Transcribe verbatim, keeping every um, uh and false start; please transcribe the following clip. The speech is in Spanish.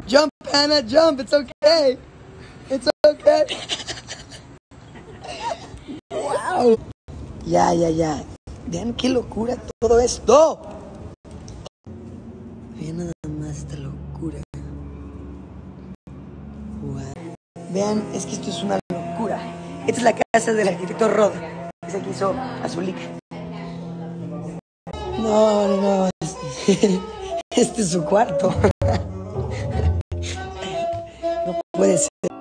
Jump, Hannah, jump. It's okay. It's okay. Wow. Ya, ya, ya. Vean qué locura todo esto. Vean nada más esta locura. Wow. Vean, es que esto es una locura. Esta es la casa del arquitecto Rod. Ese que hizo Azulik. No, no, no. Este es su cuarto. No puede ser.